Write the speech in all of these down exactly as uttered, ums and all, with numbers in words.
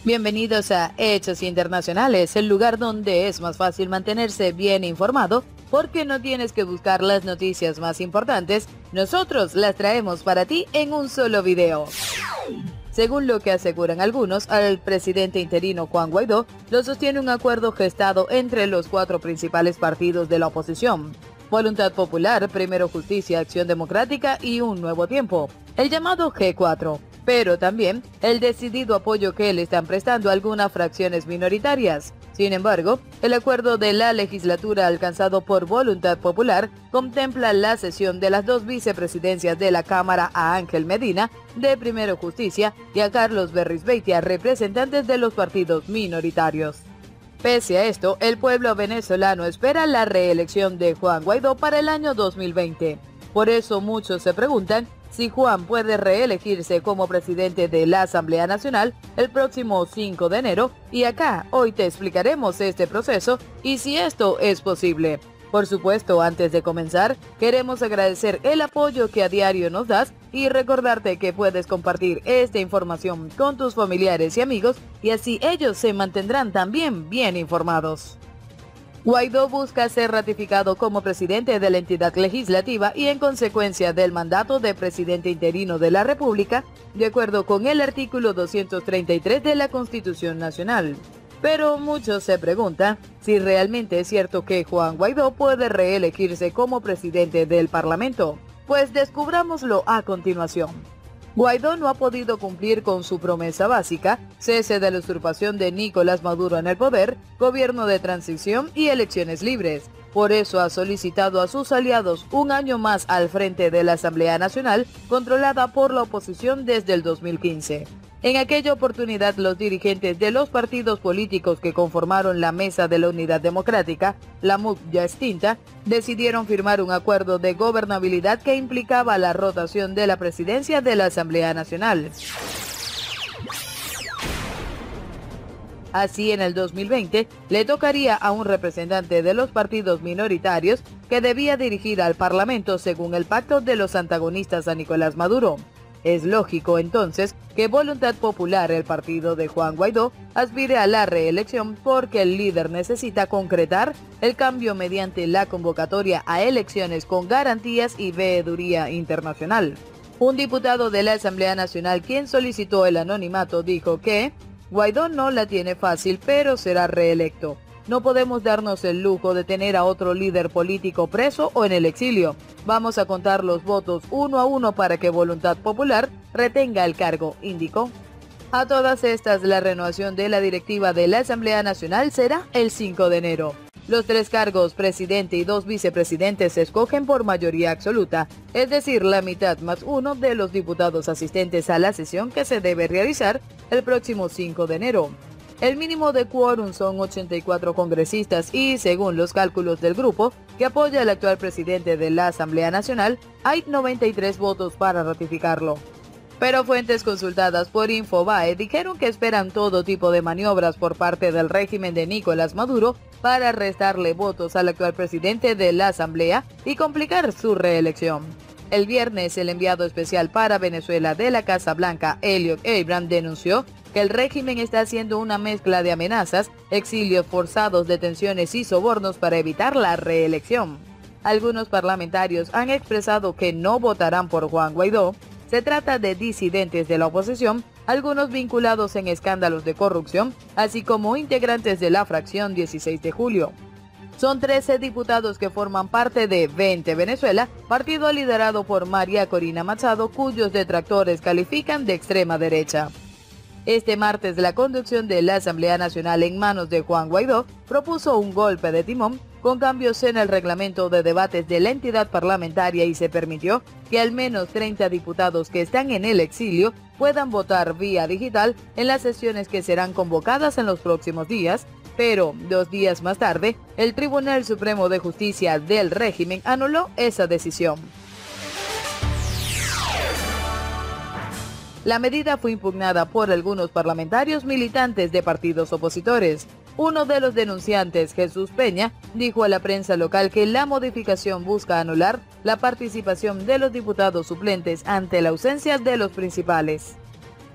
Bienvenidos a Hechos Internacionales, el lugar donde es más fácil mantenerse bien informado porque no tienes que buscar las noticias más importantes, nosotros las traemos para ti en un solo video. Según lo que aseguran algunos, al presidente interino Juan Guaidó lo sostiene un acuerdo gestado entre los cuatro principales partidos de la oposición: Voluntad Popular, Primero Justicia, Acción Democrática y Un Nuevo Tiempo, el llamado G cuatro, pero también el decidido apoyo que le están prestando algunas fracciones minoritarias. Sin embargo, el acuerdo de la legislatura alcanzado por Voluntad Popular contempla la cesión de las dos vicepresidencias de la Cámara a Ángel Medina, de Primero Justicia, y a Carlos Berrizbeitia, representantes de los partidos minoritarios. Pese a esto, el pueblo venezolano espera la reelección de Juan Guaidó para el año dos mil veinte. Por eso muchos se preguntan si Juan puede reelegirse como presidente de la Asamblea Nacional el próximo cinco de enero, y acá hoy te explicaremos este proceso y si esto es posible. Por supuesto, antes de comenzar, queremos agradecer el apoyo que a diario nos das y recordarte que puedes compartir esta información con tus familiares y amigos y así ellos se mantendrán también bien informados. Guaidó busca ser ratificado como presidente de la entidad legislativa y en consecuencia del mandato de presidente interino de la República, de acuerdo con el artículo doscientos treinta y tres de la Constitución Nacional. Pero muchos se preguntan si realmente es cierto que Juan Guaidó puede reelegirse como presidente del Parlamento. Pues descubrámoslo a continuación. Guaidó no ha podido cumplir con su promesa básica: cese de la usurpación de Nicolás Maduro en el poder, gobierno de transición y elecciones libres. Por eso ha solicitado a sus aliados un año más al frente de la Asamblea Nacional, controlada por la oposición desde el dos mil quince. En aquella oportunidad, los dirigentes de los partidos políticos que conformaron la Mesa de la Unidad Democrática, la M U C ya extinta, decidieron firmar un acuerdo de gobernabilidad que implicaba la rotación de la presidencia de la Asamblea Nacional. Así, en el dos mil veinte, le tocaría a un representante de los partidos minoritarios que debía dirigir al Parlamento según el pacto de los antagonistas a Nicolás Maduro. Es lógico, entonces, que Voluntad Popular, el partido de Juan Guaidó, aspire a la reelección porque el líder necesita concretar el cambio mediante la convocatoria a elecciones con garantías y veeduría internacional. Un diputado de la Asamblea Nacional, quien solicitó el anonimato, dijo que Guaidó no la tiene fácil, pero será reelecto. No podemos darnos el lujo de tener a otro líder político preso o en el exilio. Vamos a contar los votos uno a uno para que Voluntad Popular retenga el cargo, indicó. A todas estas, la renovación de la directiva de la Asamblea Nacional será el cinco de enero. Los tres cargos, presidente y dos vicepresidentes, se escogen por mayoría absoluta, es decir, la mitad más uno de los diputados asistentes a la sesión que se debe realizar el próximo cinco de enero. El mínimo de quórum son ochenta y cuatro congresistas y, según los cálculos del grupo que apoya al actual presidente de la Asamblea Nacional, hay noventa y tres votos para ratificarlo. Pero fuentes consultadas por Infobae dijeron que esperan todo tipo de maniobras por parte del régimen de Nicolás Maduro para restarle votos al actual presidente de la Asamblea y complicar su reelección. El viernes, el enviado especial para Venezuela de la Casa Blanca, Elliot Abrams, denunció que el régimen está haciendo una mezcla de amenazas, exilios forzados, detenciones y sobornos para evitar la reelección. Algunos parlamentarios han expresado que no votarán por Juan Guaidó. Se trata de disidentes de la oposición, algunos vinculados en escándalos de corrupción, así como integrantes de la fracción dieciséis de julio. Son trece diputados que forman parte de veinte Venezuela, partido liderado por María Corina Machado, cuyos detractores califican de extrema derecha. Este martes, la conducción de la Asamblea Nacional en manos de Juan Guaidó propuso un golpe de timón con cambios en el reglamento de debates de la entidad parlamentaria y se permitió que al menos treinta diputados que están en el exilio puedan votar vía digital en las sesiones que serán convocadas en los próximos días, pero dos días más tarde, el Tribunal Supremo de Justicia del régimen anuló esa decisión. La medida fue impugnada por algunos parlamentarios militantes de partidos opositores. Uno de los denunciantes, Jesús Peña, dijo a la prensa local que la modificación busca anular la participación de los diputados suplentes ante la ausencia de los principales.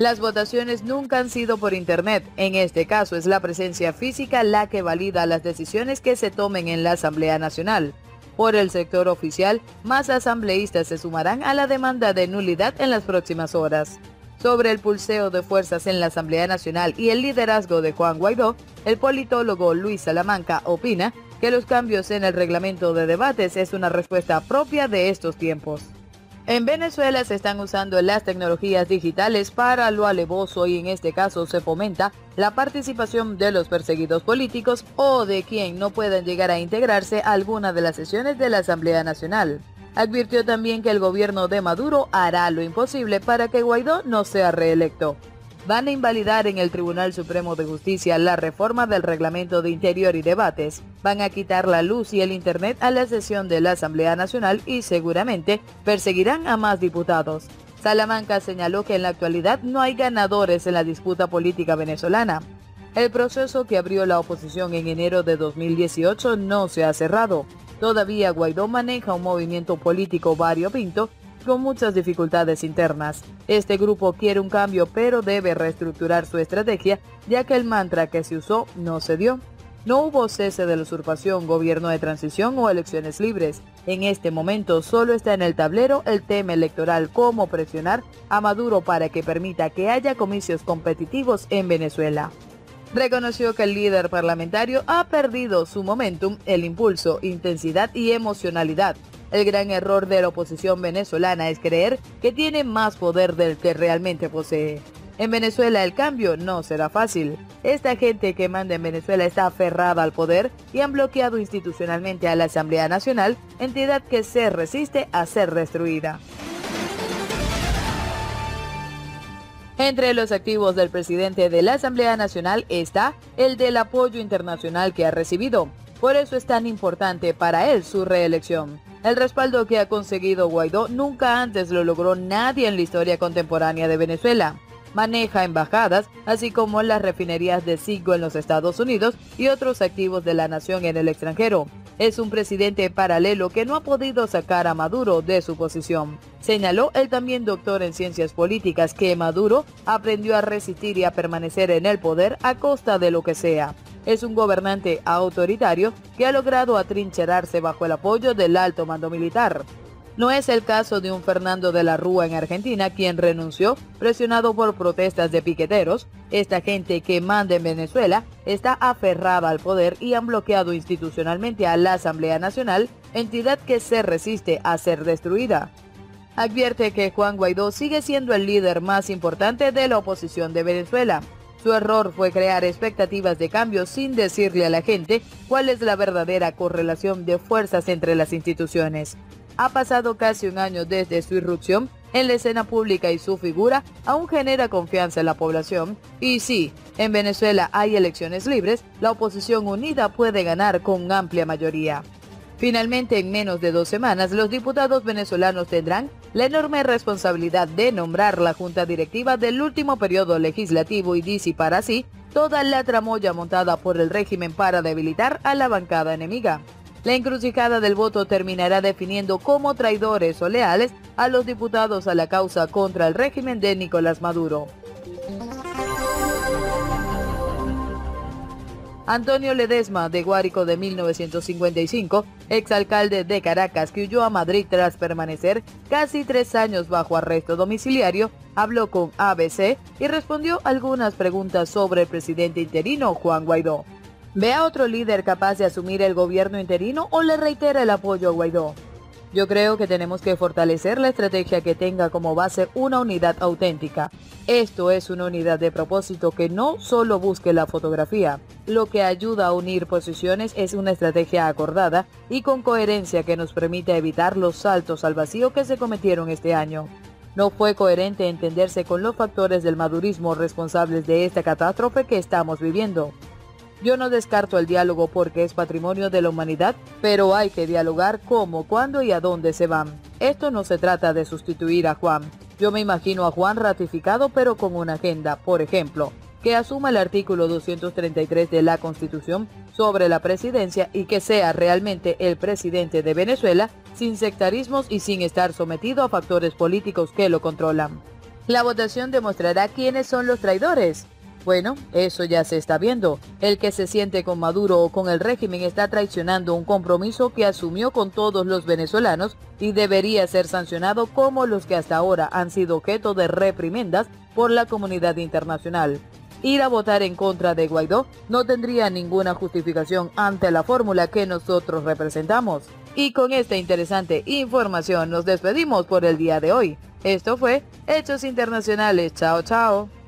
Las votaciones nunca han sido por Internet. En este caso es la presencia física la que valida las decisiones que se tomen en la Asamblea Nacional. Por el sector oficial, más asambleístas se sumarán a la demanda de nulidad en las próximas horas. Sobre el pulseo de fuerzas en la Asamblea Nacional y el liderazgo de Juan Guaidó, el politólogo Luis Salamanca opina que los cambios en el reglamento de debates es una respuesta propia de estos tiempos. En Venezuela se están usando las tecnologías digitales para lo alevoso y en este caso se fomenta la participación de los perseguidos políticos o de quien no puedan llegar a integrarse a alguna de las sesiones de la Asamblea Nacional. Advirtió también que el gobierno de Maduro hará lo imposible para que Guaidó no sea reelecto. Van a invalidar en el Tribunal Supremo de Justicia la reforma del Reglamento de Interior y Debates. Van a quitar la luz y el Internet a la sesión de la Asamblea Nacional y seguramente perseguirán a más diputados. Salamanca señaló que en la actualidad no hay ganadores en la disputa política venezolana. El proceso que abrió la oposición en enero de dos mil dieciocho no se ha cerrado. Todavía Guaidó maneja un movimiento político variopinto con muchas dificultades internas. Este grupo quiere un cambio pero debe reestructurar su estrategia, ya que el mantra que se usó no se dio. No hubo cese de la usurpación, gobierno de transición o elecciones libres. En este momento solo está en el tablero el tema electoral, cómo presionar a Maduro para que permita que haya comicios competitivos en Venezuela. Reconoció que el líder parlamentario ha perdido su momentum, el impulso, intensidad y emocionalidad. El gran error de la oposición venezolana es creer que tiene más poder del que realmente posee. En Venezuela el cambio no será fácil. Esta gente que manda en Venezuela está aferrada al poder y han bloqueado institucionalmente a la Asamblea Nacional, entidad que se resiste a ser destruida. Entre los activos del presidente de la Asamblea Nacional está el del apoyo internacional que ha recibido. Por eso es tan importante para él su reelección. El respaldo que ha conseguido Guaidó nunca antes lo logró nadie en la historia contemporánea de Venezuela. Maneja embajadas, así como las refinerías de Citgo en los Estados Unidos y otros activos de la nación en el extranjero. Es un presidente paralelo que no ha podido sacar a Maduro de su posición. Señaló el también doctor en ciencias políticas que Maduro aprendió a resistir y a permanecer en el poder a costa de lo que sea. Es un gobernante autoritario que ha logrado atrincherarse bajo el apoyo del alto mando militar. No es el caso de un Fernando de la Rúa en Argentina, quien renunció presionado por protestas de piqueteros. Esta gente que manda en Venezuela está aferrada al poder y han bloqueado institucionalmente a la Asamblea Nacional, entidad que se resiste a ser destruida. Advierte que Juan Guaidó sigue siendo el líder más importante de la oposición de Venezuela. Su error fue crear expectativas de cambio sin decirle a la gente cuál es la verdadera correlación de fuerzas entre las instituciones. Ha pasado casi un año desde su irrupción en la escena pública y su figura aún genera confianza en la población. Y sí, en Venezuela hay elecciones libres, la oposición unida puede ganar con amplia mayoría. Finalmente, en menos de dos semanas, los diputados venezolanos tendrán la enorme responsabilidad de nombrar la junta directiva del último periodo legislativo y disipar así toda la tramoya montada por el régimen para debilitar a la bancada enemiga. La encrucijada del voto terminará definiendo como traidores o leales a los diputados a la causa contra el régimen de Nicolás Maduro. Antonio Ledesma, de Guárico de mil novecientos cincuenta y cinco, exalcalde de Caracas que huyó a Madrid tras permanecer casi tres años bajo arresto domiciliario, habló con A B C y respondió algunas preguntas sobre el presidente interino Juan Guaidó. ¿Ve a otro líder capaz de asumir el gobierno interino o le reitera el apoyo a Guaidó? Yo creo que tenemos que fortalecer la estrategia que tenga como base una unidad auténtica. Esto es una unidad de propósito que no solo busque la fotografía. Lo que ayuda a unir posiciones es una estrategia acordada y con coherencia que nos permite evitar los saltos al vacío que se cometieron este año. No fue coherente entenderse con los factores del madurismo responsables de esta catástrofe que estamos viviendo. Yo no descarto el diálogo porque es patrimonio de la humanidad, pero hay que dialogar cómo, cuándo y a dónde se van. Esto no se trata de sustituir a Juan. Yo me imagino a Juan ratificado pero con una agenda, por ejemplo, que asuma el artículo doscientos treinta y tres de la Constitución sobre la presidencia y que sea realmente el presidente de Venezuela, sin sectarismos y sin estar sometido a factores políticos que lo controlan. La votación demostrará quiénes son los traidores. Bueno, eso ya se está viendo. El que se siente con Maduro o con el régimen está traicionando un compromiso que asumió con todos los venezolanos y debería ser sancionado como los que hasta ahora han sido objeto de reprimendas por la comunidad internacional. Ir a votar en contra de Guaidó no tendría ninguna justificación ante la fórmula que nosotros representamos. Y con esta interesante información nos despedimos por el día de hoy. Esto fue Hechos Internacionales. Chao, chao.